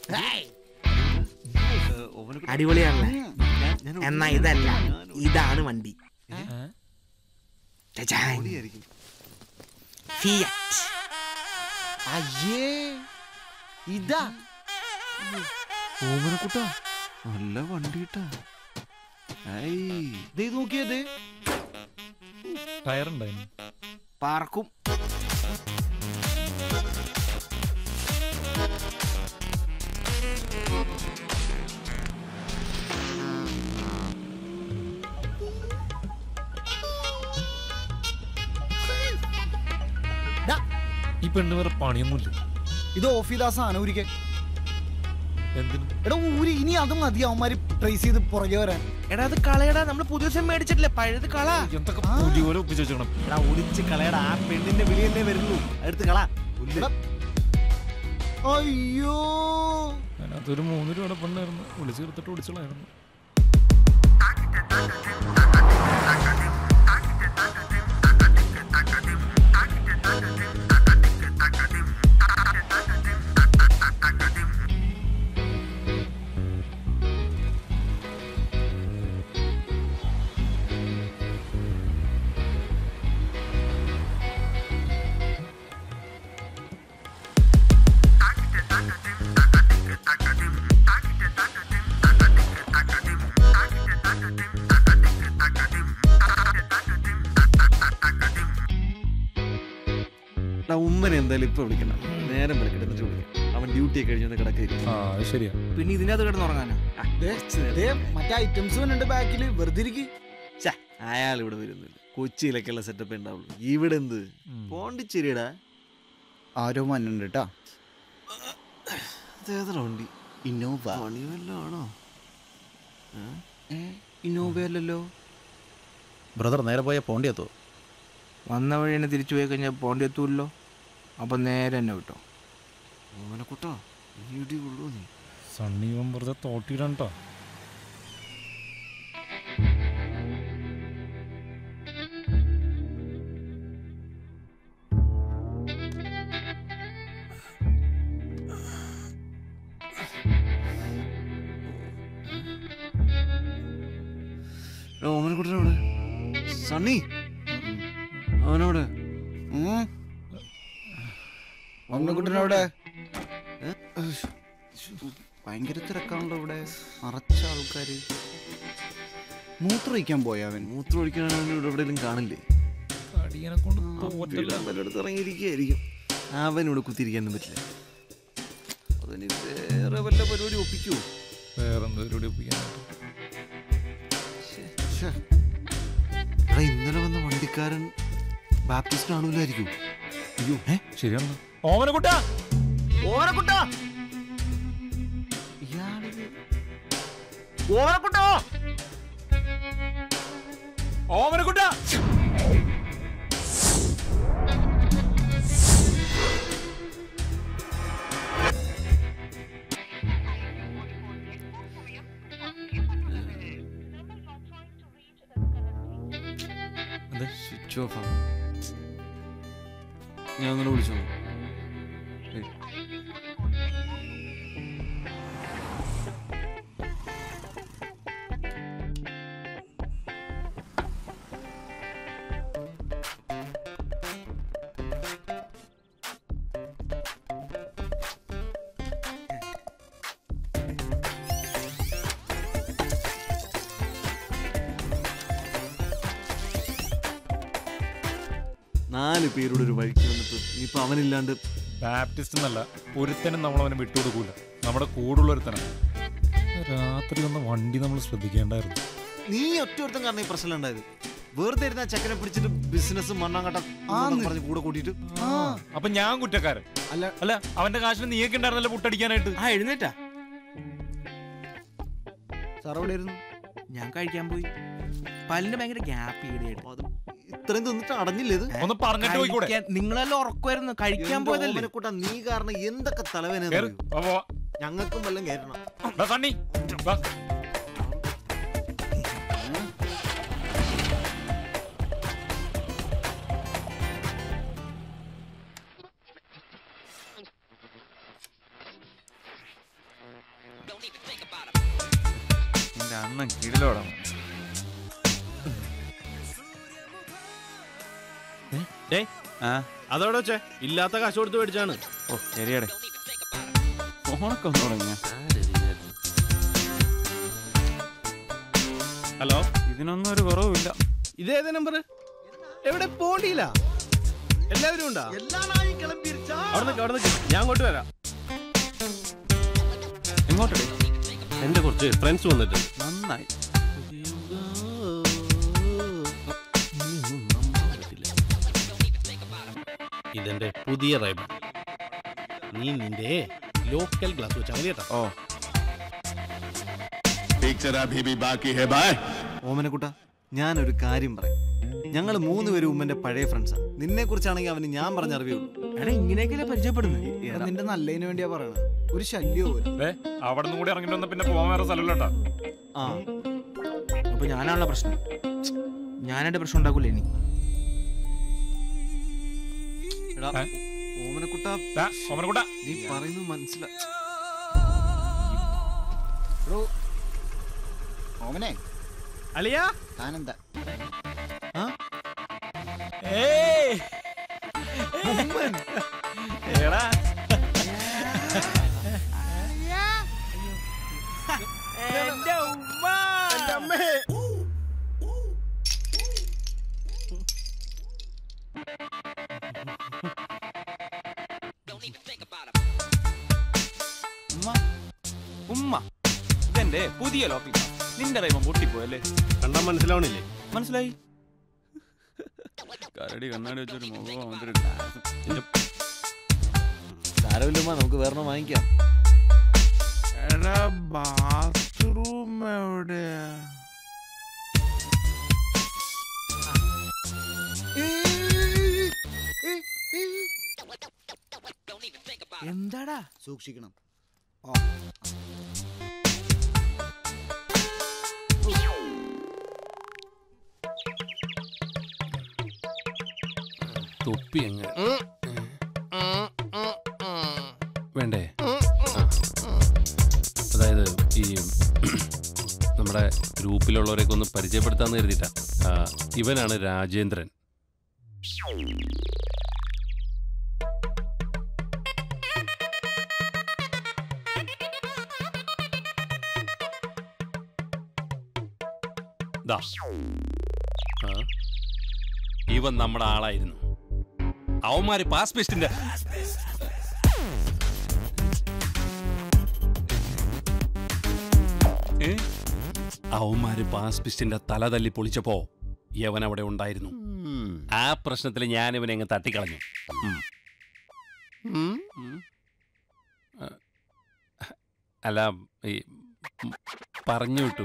അടിപൊളിയാണല്ലേ? എന്നാ ഇതല്ല, ഇതാണ് വണ്ടി. ഫിയറ്റ്. അയ്യേ, ഇതാ ഓമനക്കുട്ടാ, നല്ല വണ്ടിട്ടാ. നോക്കിയത് ടയറുണ്ടായിരുന്നു. പറക്കും. ഈ പെണ്ണ് വേറെ പണിയൊന്നുമില്ല. ഇത് ഓഫ് ചെയ്ത സാധനം ഊരിക്കെ. എന്തിനു? എടാ ഊരി, ഇനി അത് മതി അവന്മാര് ട്രേസ് ചെയ്ത് പുറകെ വരാൻ. എടാ അത് കളയടാ, നമ്മള് പുതിയ ദിവസം മേടിച്ചിട്ടില്ലേ, പഴയത് കള. എന്തൊക്കെ പുതിയ പോലെ ഒപ്പിച്ചു വെച്ചോണം. എടാ ഒളിച്ച് കളയടാ, ആ പെണ്ണിന്റെ വിളിയല്ലേ വരുള്ളൂ, എടുത്ത് കള. അയ്യോ, അതിനകത്തൊരു 3 രൂപയുടെ പെണ്ണായിരുന്നു, വിളിച്ചു ചേർത്തിട്ട് വിളിച്ചോളായിരുന്നു. ഉമ്മനെ എന്തായാലും ഇപ്പൊ വിളിക്കണം, നേരം വിളിക്കട്ടെ. അവൻ ഡ്യൂട്ടി കഴിഞ്ഞൊന്ന് കിടക്കായിരിക്കും. ശരിയാ. പിന്നെ ഇതിനകത്ത് കിടന്നുറങ്ങാനോ? മറ്റേ ഐറ്റംസ് ഉണ്ട് ബാക്കില്, വെറുതെ ഇരിക്കും. അയാൾ ഇവിടെ വരുന്നില്ല, കൊച്ചിയിലൊക്കെയുള്ള സെറ്റപ്പ് ഉണ്ടാവുള്ളൂ. ഇവിടെ എന്ത് പോണ്ടിച്ചേരിയടാ. ആരോ മന്നുണ്ട് കേട്ടാ. അതേതാ വണ്ടി? ഇന്നോവ. പണിവല്ലോ ആണോ? ഇന്നോവയല്ലോ ബ്രദർ. നേരെ പോയാൽ പോണ്ടിയെത്തോ? വന്ന വഴി തന്നെ തിരിച്ചു പോയി കഴിഞ്ഞാൽ പോണ്ടിയെത്തൂല്ലോ. അപ്പൊ നേരെ തന്നെ വിട്ടോ. ഓമനക്കുട്ടാ, ഇടി കൊള്ളൂ നീ. സണ്ണി വെറുതെ തോട്ടിയിടാൻ കേട്ടോ. ഓമനക്കുട്ടനവിടെ? സണ്ണി അവനവിടെ? ഓമനക്കുട്ടനവിടെ? ഭയങ്കര തിരക്കാണല്ലോ ഇവിടെ, നിറച്ച ആൾക്കാര്. മൂത്രമൊഴിക്കാൻ പോയ അവൻ. മൂത്രം ഒഴിക്കാനാണ് ഇവിടെ എവിടെയെങ്കിലും കാണില്ലേ? പലയിടത്ത് ഇറങ്ങിയിരിക്കുകയായിരിക്കും. അവനിവിടെ കുത്തിയിരിക്കാനൊന്നും പറ്റില്ല. അതിന് വേറെ വല്ല പരിപാടി ഒപ്പിക്കുവോ? വേറെന്താ പരിപാടി ഒപ്പിക്കാനായിട്ട്? ഇന്നലെ വന്ന വണ്ടിക്കാരൻ ബാപ്റ്റിസ്റ്റ് ആണല്ലായിരിക്കും. അയ്യോ, ശരിയാണോ? ഓമനക്കുട്ടാ, ഓമനക്കുട്ടാ, ഓമനക്കുട്ടാ, ഓമനക്കുട്ടാ. സ്വിച്ച് ഓഫ് ആണ്. ഞാൻ അങ്ങനെ വിളിച്ചോ? നാല് പേരുടെ ഒരു വഴിക്ക് വന്നിട്ട് ഇനിയിപ്പോൾ അവനില്ലാണ്ട്. ബാപ്റ്റിസ്റ്റ് എന്നല്ല, ഒരുത്തനും നമ്മളവനെ വിട്ടുകൊടുക്കൂല. നമ്മുടെ കൂടുള്ള ഒരുത്തനാണ്. രാത്രി ഒന്ന് വണ്ടി നമ്മൾ ശ്രദ്ധിക്കേണ്ടായിരുന്നു. നീ ഒറ്റ കാരണം ഈ പ്രശ്നം ഉണ്ടായത്. വെറുതെ ഇരുന്ന ചെക്കനെ പിടിച്ചിട്ട് ബിസിനസ് മണ്ണാങ്കട്ട പറഞ്ഞ് കൂടെ കൂട്ടിയിട്ട്. അപ്പൊ ഞാൻ കുറ്റക്കാരൻ അല്ല? അവന്റെ കാശിന് നീയൊക്കെ ഉണ്ടായിരുന്നല്ലോ പുട്ടടിക്കാനായിട്ട്. എഴുന്നേറ്റാ സാർ എവിടെ ഇരുന്നു? ഞാൻ കഴിക്കാൻ പോയി. പല്ലിന് ഭയങ്കര ഗ്യാപ്പ് ഈടെയായിട്ട്. ഇത്രയും തിന്നിട്ട് അടഞ്ഞില്ലേ? ഇത് ഒന്ന് പറഞ്ഞിട്ട് പോയിക്കൂടെ? നിങ്ങളെല്ലാം ഉറക്കുമായിരുന്നു, കഴിക്കാൻ പോയതല്ലേ. കൂട്ടാ, നീ കാരണം എന്തൊക്കെ തലവേന. ഞങ്ങൾക്കും വല്ലതും കയറണം. സണ്ണി അണ്ണൻ കിടിലോടാ. അതോടെ വെച്ചേ ഇല്ലാത്ത കാശ് കൊടുത്ത് മേടിച്ചാണ്. ഓ ശരിയടേ, ഫോണൊക്കെ ഒന്ന് തുടങ്ങിയ. ഹലോ, ഇതിനൊന്നും ഒരു കുറവുമില്ല. ഇതേത് നമ്പർ? എവിടെ പോണ്ടിയില്ല? എല്ലാവരും ഉണ്ടാ? അവിടെ ഞാൻ അങ്ങോട്ട് വരാം. എങ്ങോട്ടേ? എന്റെ കുറച്ച് ഫ്രണ്ട്സ് വന്നിട്ട്. നന്നായി. ഇതെന്റെ പുതിയ റൈബൺ. നീ നിന്റെ ലോക്കൽ ഗ്ലാസ് വെച്ചാൽ മതി കേട്ടോ. ഓ ഓമനക്കുട്ട, ഞാനൊരു കാര്യം പറയാം. ഞങ്ങൾ 3 പേരും ഉമ്മന്റെ പഴയ ഫ്രണ്ട്സാണ്. നിന്നെ കുറിച്ചാണെങ്കിൽ അവന് ഞാൻ പറഞ്ഞ അറിവുള്ളൂ. എടാ ഇങ്ങനെയൊക്കെയല്ലേ പരിചയപ്പെടുന്നത്? നിന്റെ നല്ലതിന് വേണ്ടിയാ പറയണത്. ഒരു ശല്യോ അവിടെ നിന്ന് കൂടി ഇറങ്ങിട്ട് വന്ന പിന്നെ പോകാൻ വേറെ സ്ഥലമില്ലട്ടാ. ആ അപ്പൊ ഞാനാണുള്ള പ്രശ്നം. ഞാനായിട്ട് പ്രശ്നം ഉണ്ടാക്കൂല ഇനി. ഓമനക്കുട്ട, ഓമനക്കുട്ട, നീ പറയുന്നത് മനസ്സിലാ. ഓമനെ അളിയാ, താനെന്താ? ഉമ്മ, ഇതെന്റെ പുതിയ ലോക്കിംഗ്. നിന്റെ റൈമം പൊട്ടിപ്പോയല്ലേ? കണ്ടാ മനസ്സിലാവണില്ലേ? മനസ്സിലായി. കരടി കണ്ണാടി വെച്ചൊരു മുഖം, അവന്റെ ഗ്ലാസ്. സാരമില്ലമ്മ, നമുക്ക് വേറെ വാങ്ങിക്കാം. എടാ ബാത്റൂം എവിടെയാ? എന്താടാ? സൂക്ഷിക്കണം. തൊപ്പി എങ്ങനെ വേണ്ടേ? അതായത് ഈ നമ്മുടെ ഗ്രൂപ്പിലുള്ളവരെയൊക്കെ ഒന്ന് പരിചയപ്പെടുത്താന്ന് കരുതിയിട്ടാ. ഇവനാണ് രാജേന്ദ്രൻ. ഇവൻ നമ്മുടെ ആളായിരുന്നു. അവന്മാര് പാസ്പെസ്റ്റിന്റെ തല തല്ലി പൊളിച്ചപ്പോ യവൻ അവിടെ ഉണ്ടായിരുന്നു. ആ പ്രശ്നത്തിൽ ഞാൻ ഇവനെ അങ്ങ് തട്ടിക്കളഞ്ഞു. അല്ല, പറഞ്ഞു വിട്ടു.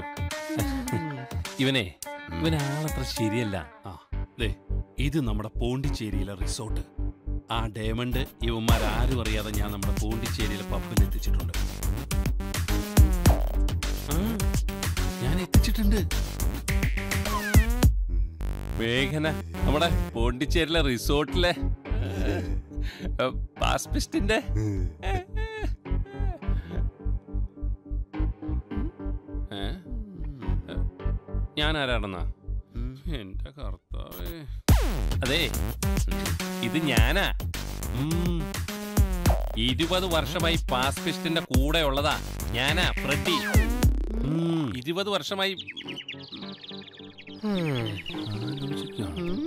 ഇവനാളത്ര ശരിയല്ല. ഇത് നമ്മുടെ പോണ്ടിച്ചേരിയിലെ റിസോർട്ട്. ആ ഡയമണ്ട് ഇവന്മാരാരും അറിയാതെ ഞാൻ നമ്മുടെ പോണ്ടിച്ചേരിയിലെ പബ്ബിൽ എത്തിച്ചിട്ടുണ്ട്. ഞാൻ എത്തിച്ചിട്ടുണ്ട്. മേഘന നമ്മുടെ പോണ്ടിച്ചേരിയിലെ റിസോർട്ടിലെ പാസ്പിസ്റ്റിന്റെ ഞാൻ ആരാണെന്നാ? എന്റെ കർത്താവേ, അതെ ഇത് ഞാനാ. 20 വർഷമായി പാസ്പിസ്റ്റിന്റെ കൂടെ ഉള്ളതാ ഞാനാ, ഫ്രെഡി. 20 വർഷമായി.